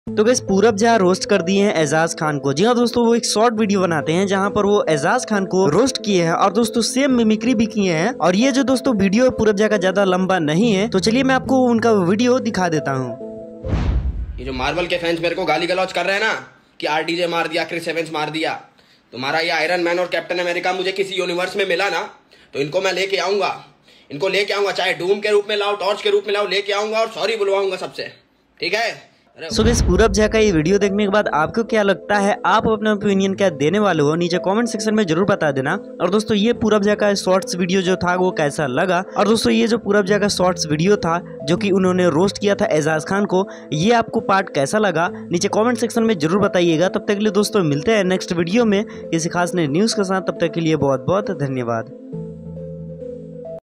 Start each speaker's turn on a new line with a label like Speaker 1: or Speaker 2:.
Speaker 1: तो गाइस पूरब जहाँ रोस्ट कर दिए हैं एजाज खान को। जी हाँ दोस्तों, वो एक शॉर्ट वीडियो बनाते हैं जहाँ पर वो एजाज खान को रोस्ट किए हैं और दोस्तों सेम मिमिक्री भी किए हैं। और ये जो दोस्तों वीडियो पूरब जहाँ का ज्यादा लंबा नहीं है, तो चलिए मैं आपको उनका वीडियो दिखा देता हूँ।
Speaker 2: ये जो मार्वल के फैंस मेरे को गाली गलौज कर रहे हैं ना कि आरडीजे मार दिया, क्रिस एवेंस मार दिया, तुम्हारा ये आयरन मैन और कैप्टन अमेरिका मुझे किसी यूनिवर्स में मिला ना तो इनको मैं लेके आऊंगा, इनको लेके आऊंगा, चाहे डूम के रूप में लाओ, टॉर्च के रूप में लाओ, लेके आऊंगा और सॉरी बुलवाऊंगा सबसे, ठीक है।
Speaker 1: सो गाइस पूरब झा का ये वीडियो देखने के बाद आपको क्या लगता है, आप अपना ओपिनियन क्या देने वाले हो, नीचे कमेंट सेक्शन में जरूर बता देना। और दोस्तों ये पूरब झा का शॉर्ट्स वीडियो जो था वो कैसा लगा, और दोस्तों ये जो पूरब झा का शॉर्ट्स वीडियो था जो कि उन्होंने रोस्ट किया था एजाज खान को, ये आपको पार्ट कैसा लगा नीचे कॉमेंट सेक्शन में जरूर बताइएगा। तब तक के लिए दोस्तों मिलते हैं नेक्स्ट वीडियो में किसी खास नई न्यूज के साथ। तब तक के लिए बहुत बहुत धन्यवाद।